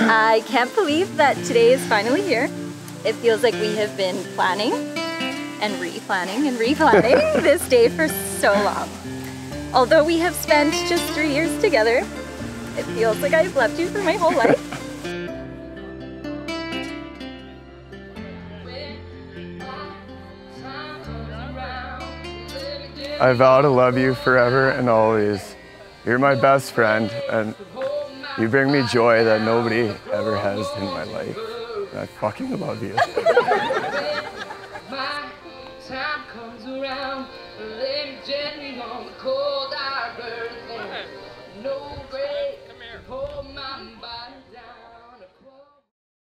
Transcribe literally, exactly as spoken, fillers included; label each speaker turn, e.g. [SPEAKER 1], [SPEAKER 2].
[SPEAKER 1] I can't believe that today is finally here. It feels like we have been planning and re-planning and re-planning this day for so long. Although we have spent just three years together, it feels like I've loved you for my whole life.
[SPEAKER 2] I vow to love you forever and always. You're my best friend, and you bring me joy that nobody ever has in my life. And I fucking love you.
[SPEAKER 3] Come here.